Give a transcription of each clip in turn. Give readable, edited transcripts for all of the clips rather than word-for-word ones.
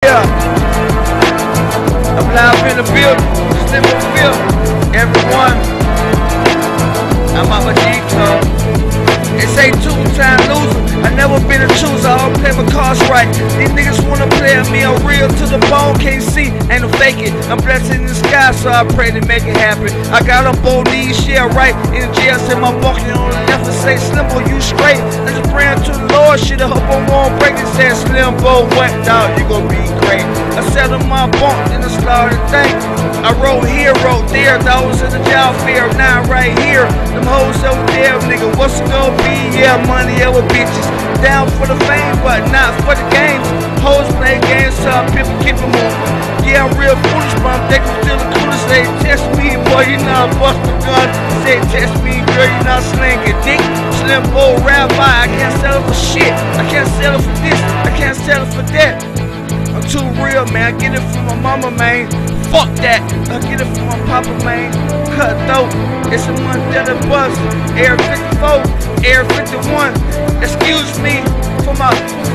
Yeah. I'm live in the building. Slimbo Phil. Everyone. I'm on my G Club. They say two-time loser. I never been a chooser. I don't play my cards right. These niggas wanna play at me. I'm real to the bone. Can't see, ain't no fake it. I'm blessed in the sky, so I pray to make it happen. I got up on these, yeah, right. In the jail, said my walking on the left and say, Slimbo, you straight. I just praying to the Lord. Shit, I hope I won't break it. Said, Slimbo, what? Dog, you gon' be great. I sat on my bunk in the started thing. I wrote here, wrote there. Thought I was in the job fair. Now right here. Them hoes over there, nigga. What's it gonna be? Yeah, money over bitches. Down for the fame, but not for the games. Hoes play games, so people keep it moving. Yeah, I'm real foolish, but I'm thinking still the coolest. Say, test me, boy, you not bust the gun. Say, test me, girl, you not slinging dick. Slimbo rabbi, I can't sell it for shit. I can't sell it for this, I can't sell it for that. I'm too real, man. I get it from my mama, man. Fuck that. I get it from my papa, man. Cutthroat. It's a month that it buzz. Air 54, Air 51. Excuse me for my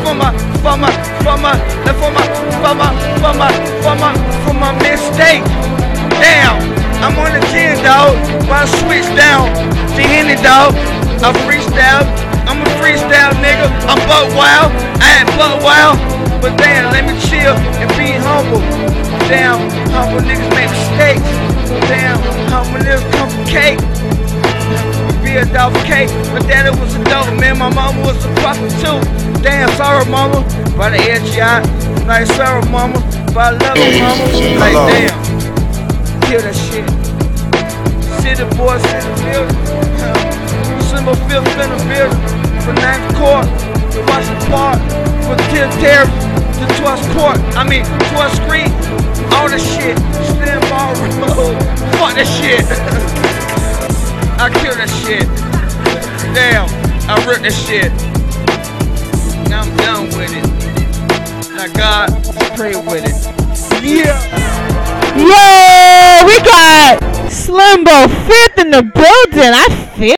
mistake. Damn, I'm on the 10, dog. But I switch down to Henny, dog. I freestyle. I'm a freestyle nigga. I'm buck wild. I ain't buck wild. But damn, let me chill and be humble. Damn, humble niggas make mistakes. Damn, humble niggas come from cake. Be a dog for cake. My daddy was a dope man, my mama was a prostitute. Damn, sorry mama, but I edge you out. Like sorry mama, but I love you mama. Like damn, kill that shit. City boys in the building. Slimbo Phil in the building. From 9th Court to Washington Park. From 10th Terrace to 12th Court. 12th Street. All the shit. Slimbo Road. Fuck that shit. I kill that shit. Damn, I ripped that shit. Now I'm done with it. Now God, pray with it. Yeah. Yo, we got Slimbo 5th in the building. I feel